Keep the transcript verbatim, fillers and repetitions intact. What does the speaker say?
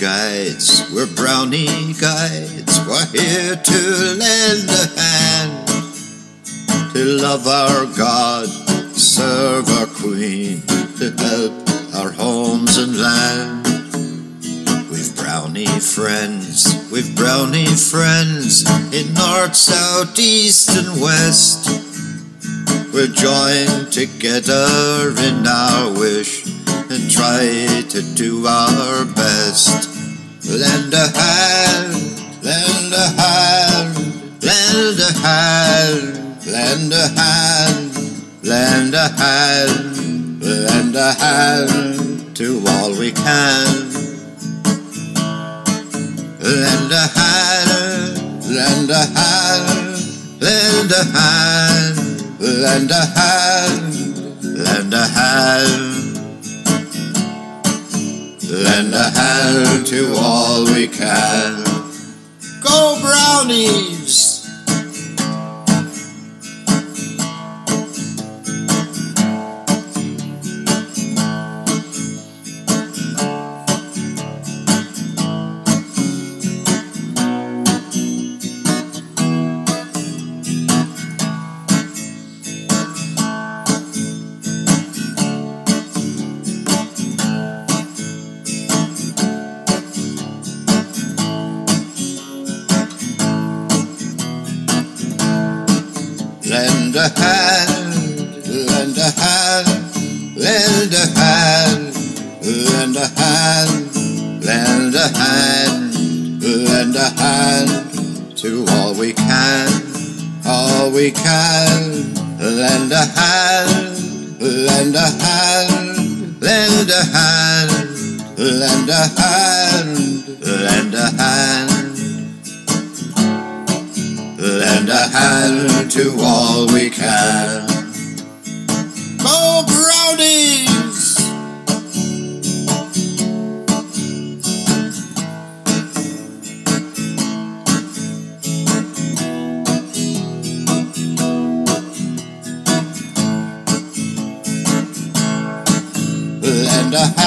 guides, we're brownie guides. We're here to lend a hand, to love our God, serve our Queen, to help our homes and land. We've brownie friends, we've brownie friends in north, south, east and west. We're joined together in our wish and try to do our best. Lend a hand, lend a hand, lend a hand, lend a hand, lend a hand, lend a hand to all we can. Lend a hand, lend a hand, lend a hand, lend a hand, lend a hand. Lend a hand to all we can. Go Brownies! Lend a hand, lend a hand, lend a hand, lend a hand, lend a hand, lend a hand to all we can, all we can. Lend a hand, lend a hand, lend a hand, lend a hand, lend a hand. Lend a hand to all we can. Go Brownies! Lend a